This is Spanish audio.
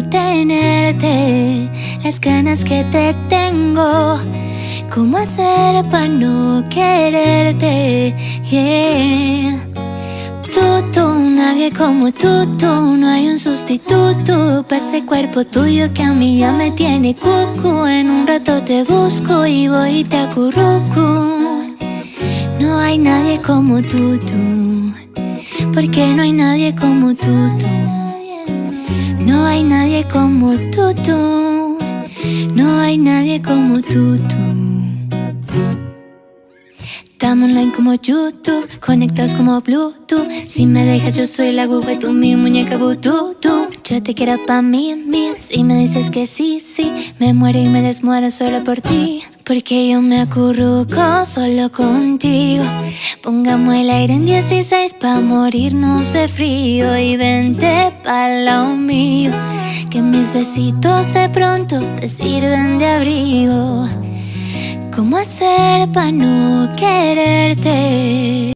mantenerte las ganas que te tengo. ¿Cómo hacer para no quererte? Yeah. Nadie como tú, no hay un sustituto para ese cuerpo tuyo que a mí ya me tiene cucu. En un rato te busco y voy y te acurruco. No hay nadie como tú, porque no hay nadie como tú. No hay nadie como tú, no hay nadie como tú. Estamos online como YouTube, conectados como Bluetooth. Si me dejas yo soy la aguja y tú mi muñeca vudú. Yo te quiero pa' mí. Si me dices que sí, me muero y me desmuero solo por ti. Porque yo me acurruco solo contigo. Pongamos el aire en 16 pa' morirnos de frío. Y vente pa'l lado mío, que mis besitos de pronto te sirven de abrigo. ¿Cómo hacer para no quererte?